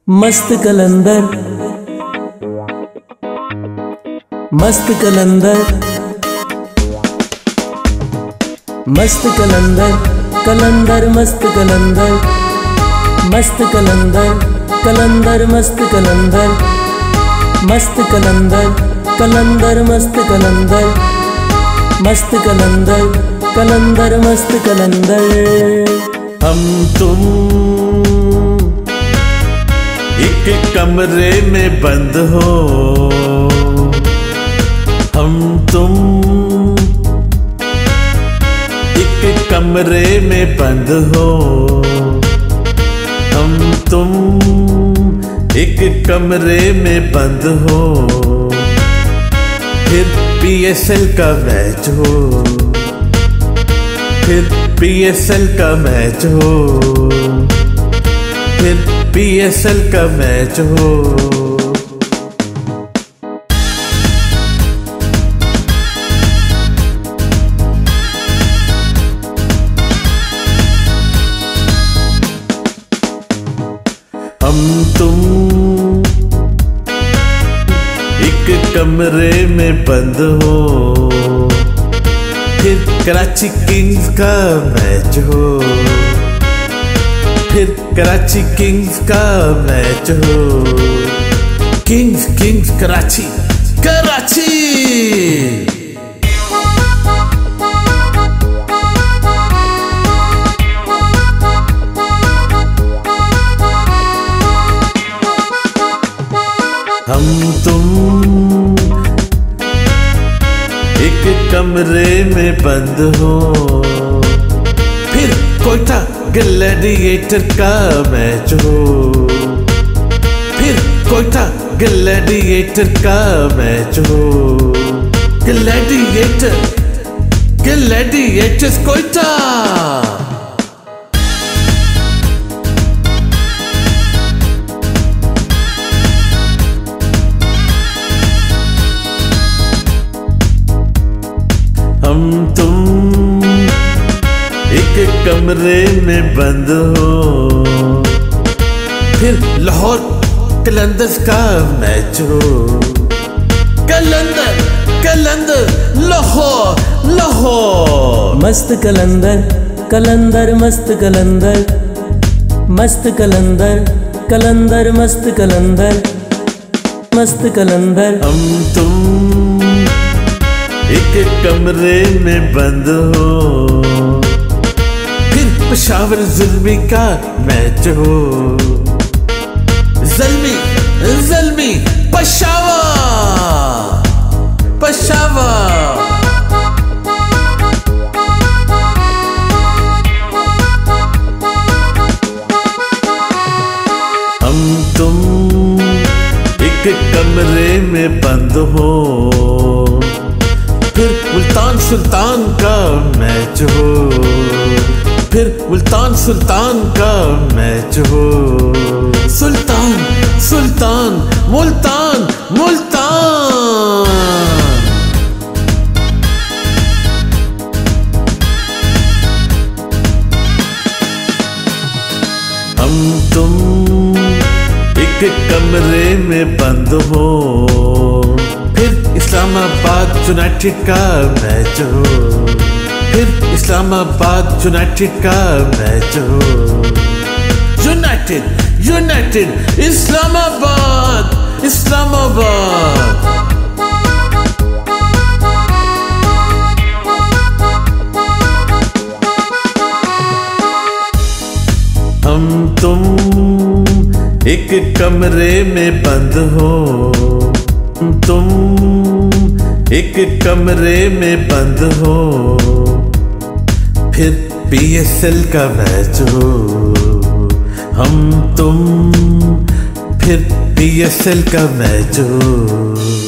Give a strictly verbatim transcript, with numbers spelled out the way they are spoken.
मस्त कलंदर मस्त कलंदर मस्त कलंदर कलंदर मस्त कलंदर मस्त कलंदर कलंदर मस्त कलंदर मस्त कलंदर कलंदर मस्त कलंदर मस्त कलंदर कलंदर मस्त कलंदर। हम तुम एक कमरे में बंद हो, हम तुम एक कमरे में बंद हो, हम तुम एक कमरे में बंद हो, फिर पी एस एल का मैच हो, फिर पी एस एल का मैच हो, फिर पी एस एल का मैच हो। हम तुम एक कमरे में बंद हो, फिर कराची किंग्स का मैच हो, फिर कराची किंग्स का मैच हो। Kings Kings Karachi Karachi. हम तुम एक कमरे में बंद हो, फिर कोयटा ग्लैडिएटर का मैच हो, फिर कोयटा ग्लैडिएटर का मैच हो। Gladiator Gladiators Quetta. हम तुम एक कमरे में बंद हो, फिर लाहौर कलंदर्स का मैच हो। कलंदर कलंदर लाहौर लाहौर। मस्त कलंदर कलंदर मस्त कलंदर मस्त कलंदर कलंदर मस्त कलंदर मस्त कलंदर। हम तुम एक कमरे में बंद हो, फिर पेशावर ज़ुल्मी का मैच हो। ज़ल्मी ज़ल्मी पेशावर पेशावर। हम तुम एक कमरे में बंद हो, फिर मुल्तान सुल्तान का मैच हो, फिर मुल्तान सुल्तान का मैच हो। सुल्तान सुल्तान मुल्तान मुल्तान। हम तुम एक कमरे में बंद हो, फिर इस्लामाबाद यूनाइटेड का मैच हो, फिर इस्लामाबाद यूनाइटेड का मैच हो। United United Islamabad Islamabad. हम तुम एक कमरे में बंद हो, तुम एक कमरे में बंद हो, फिर पी एस एल का मैच हो। हम तुम फिर पी एस एल का मैच हो।